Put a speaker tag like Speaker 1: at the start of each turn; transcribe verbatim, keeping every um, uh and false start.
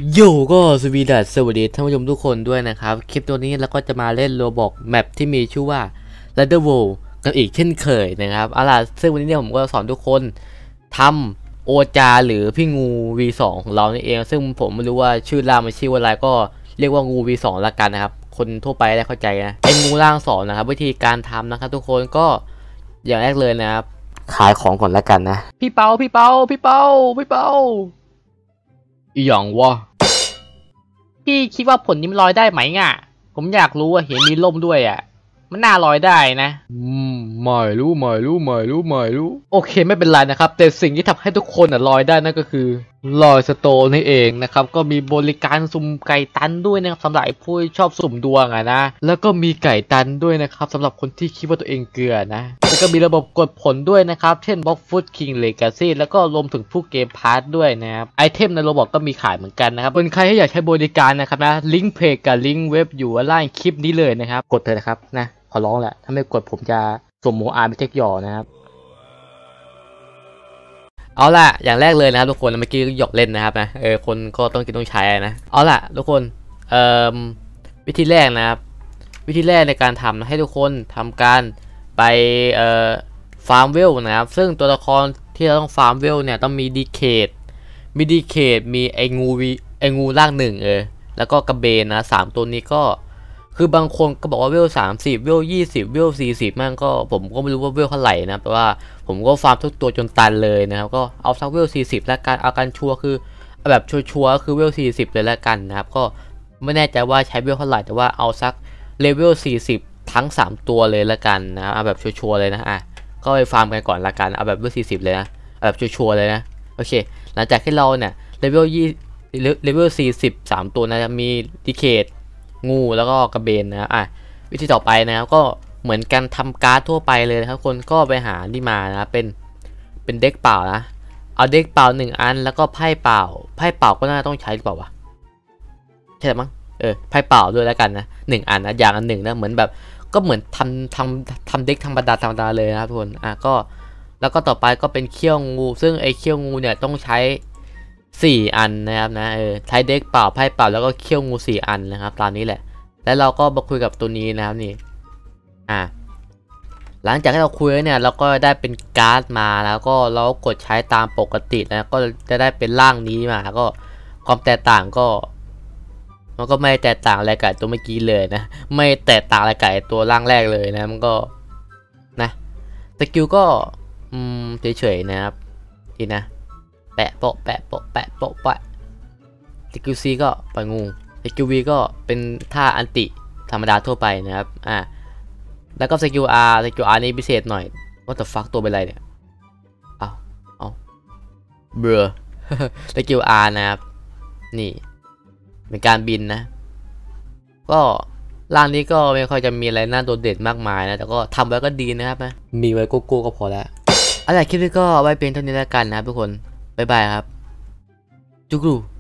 Speaker 1: โยก็สวีดัสสวัสดีท่านผู้ชมทุกคนด้วยนะครับคลิปตัวนี้เราก็จะมาเล่นโรบอกแมปที่มีชื่อว่า Ladder World กันอีกเช่นเคยนะครับเอาล่ะซึ่งวันนี้เนี่ยผมก็สอนทุกคนทำโอจาหรือพี่งู วี สอง ของเรานี่เองซึ่งผมไม่รู้ว่าชื่อล่างมันชื่อว่าอะไรก็เรียกว่างู วี สอง ละกันนะครับคนทั่วไปได้เข้าใจนะไอ้งูล่างสองนะครับวิธีการทำนะครับทุกคนก็อย่างแรกเลยนะครับขายของก่อนละกันนะพี่เปาพี่เปาพี่เปาพี่เปาอีหยังวะพี่คิดว่าผลนี้มันลอยได้ไหมอ่ะผมอยากรู้ว่าเห็นมีล่มด้วยอ่ะมันน่าลอยได้นะอืมไม่รู้ไม่รู้ไม่รู้ไม่รู้โอเคไม่เป็นไรนะครับแต่สิ่งที่ทำให้ทุกคนอ่ะลอยได้นั่นก็คือลอยสโตนนี่เองนะครับก็มีบริการสุ่มไก่ตันด้วยนะครับสำหรับผู้ชอบสุ่มดวงอ่ะนะแล้วก็มีไก่ตันด้วยนะครับสำหรับคนที่คิดว่าตัวเองเกลือนะแล้วก็มีระบบกดผลด้วยนะครับเช่นบล็อกฟุตคิงเลกาซี่แล้วก็รวมถึงผู้เกมพาร์ทด้วยนะครับไอเทมในโรบอกก็มีขายเหมือนกันนะครับเป็นใครที่อยากใช้บริการนะครับนะลิงก์เพจกับลิงก์เว็บอยู่ล่างคลิปนี้เลยนะครับกดเถอะนะครับนะขอร้องแหละถ้าไม่กดผมจะส่งโมอาร์ไปเทคหยอนะครับเอาล่ะอย่างแรกเลยนะครับทุกคนเมื่อกี้หยอกเล่นนะครับนะเออคนก็ต้องกินต้องใช้นะเอาล่ะทุกคนเอ่อวิธีแรกนะครับวิธีแรกในการทำให้ทุกคนทำการไปเอ่อฟาร์มเวลนะครับซึ่งตัวละครที่เราต้องฟาร์มเวลเนี่ยต้องมีดีเคทมีดีเคทมีไองูวีไองูร่างหนึ่งเออแล้วก็กระเบนนะสามตัวนี้ก็คือบางคนก็บอกว่าเวลสามสิบเวลยี่สิบเวลสี่สิบมันก็ผมก็ไม่รู้ว่าเวลเท่าไหร่นะแต่ว่าผมก็ฟาร์มทุกตัวจนตันเลยนะครับก็เอาสักเวลสี่สิบแล้วกันเอากันชัวร์คือแบบชัวร์ๆคือเวลสี่สิบเลยแล้วกันนะครับก็ไม่แน่ใจว่าใช้เวลเท่าไหร่แต่ว่าเอาสักเลเวลสี่สิบทั้งสามตัวเลยแล้วกันนะเอาแบบชัวร์ๆเลยนะอ่ะก็ไปฟาร์มกันก่อนละกันเอาแบบเวลสี่สิบเลยนะเอาแบบชัวร์ๆเลยนะโอเคหลังจากที่เราเนี่ยเลเวลยี่เลเวลสี่สิบสามตัวนะมีดีเคทงูแล้วก็กระเบนนะอ่ะวิธีต่อไปนะครับก็เหมือนกันทำการ์ดทั่วไปเลยนะครับคนก็ไปหาที่มานะเป็นเป็นเด็กเปล่านะเอาเด็กเปล่าหนึ่งอันแล้วก็ไพ่เปล่าไพ่เปล่าก็น่าต้องใช้หรือเปล่าวะใช่มั้งเออไพ่เปล่าด้วยแล้วกันนะหนึ่งอันนะอย่างอันหนึ่งนะเหมือนแบบก็เหมือนทำทำทำเด็กธรรมดาธรรมดาเลยนะครับทุกคนอ่ะก็แล้วก็ต่อไปก็เป็นเขี้ยวงูซึ่งไอ้เขี้ยวงูเนี่ยต้องใช้สี่อันนะครับนะเออใช้เด็กเปล่าไพ่เปล่าแล้วก็เขี้ยวงูสี่อันนะครับตามนี้แหละแล้วเราก็มาคุยกับตัวนี้นะครับนี่อ่าหลังจากที่เราคุยเนี่ยเราก็ได้เป็นการ์ดมาแล้วก็เรากดใช้ตามปกตินะก็จะได้เป็นร่างนี้มาแล้วก็ความแตกต่างก็มันก็ไม่แตกต่างอะไรกับตัวเมื่อกี้เลยนะไม่แตกต่างอะไรกับตัวร่างแรกเลยนะมันก็นะสกิลก็อืมเฉยๆนะครับทีนะแปะโปะแปะโปะแปะโปะแปะสกิลซีก็ปล่อยงูสกิลวีก็เป็นท่าอันติธรรมดาทั่วไปนะครับอ่าแล้วก็สกิลอาร์สกิลอาร์นี่พิเศษหน่อยว่าแต่ฟักตัวเป็นไรเนี่ยเอาเอาเบื่อสกิลอาร์นะครับนี่เป็นการบินนะก็ร่างนี้ก็ไม่ค่อยจะมีอะไรน่าโดดเด่นมากมายนะแต่ก็ทำไว้ก็ดีนะครับนะมีไว้โกโก้ก็พอแล้วอะไรคลิปนี้ก็ไว้เพียงเท่านี้แล้วกันนะครับทุกคนบ๊ายบายครับจุกรู